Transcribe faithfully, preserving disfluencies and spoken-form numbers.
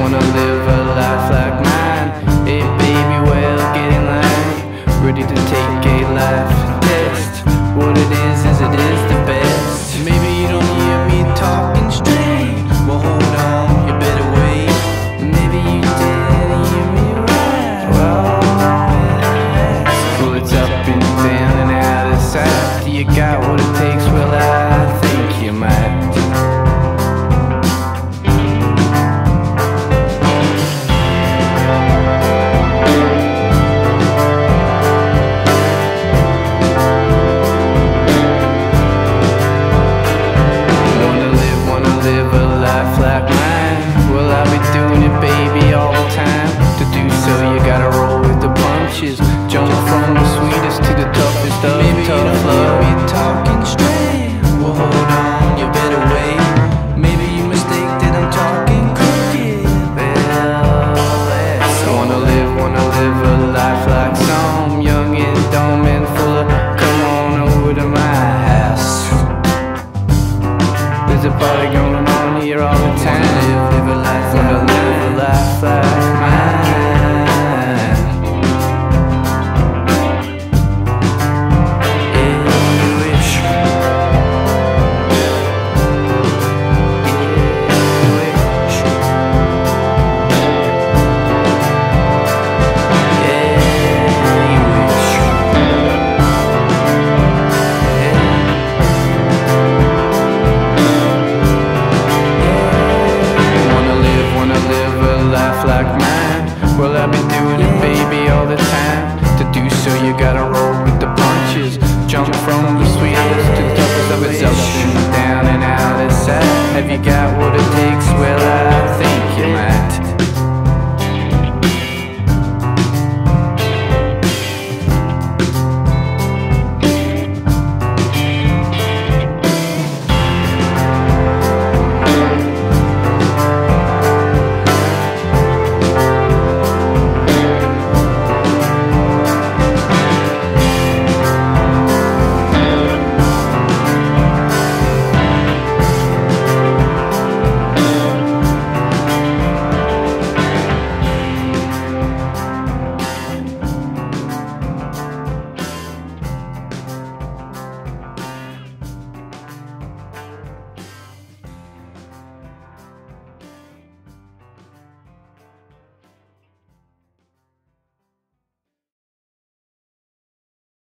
wanna live a life like mine. Hey baby, well, get in line, ready to take a life test. What it is, is it is the best. Maybe you don't hear me talking straight. Well, hold on, you better wait. Maybe you didn't hear me right. Well, well, it's up and down and out of sight. Do you got what it takes? Well, I think you might. Like mine, well, I'll be doing it, baby, all the time. To do so, you gotta roll with the punches. Jump from the sweetest to the toughest of Maybe tough you don't love. hear me talking straight. Well, hold on, you better wait. Maybe you mistake that I'm talking crooked. Well, let's wanna live, wanna live a life like some young and dumb and full of. Come on over to my house. There's a party going on here all the time. Live, live a life, Wanna live a life like mine. Yeah, you wish. Yeah, you wish. Yeah, you wish. Wanna live, wanna live a life like mine.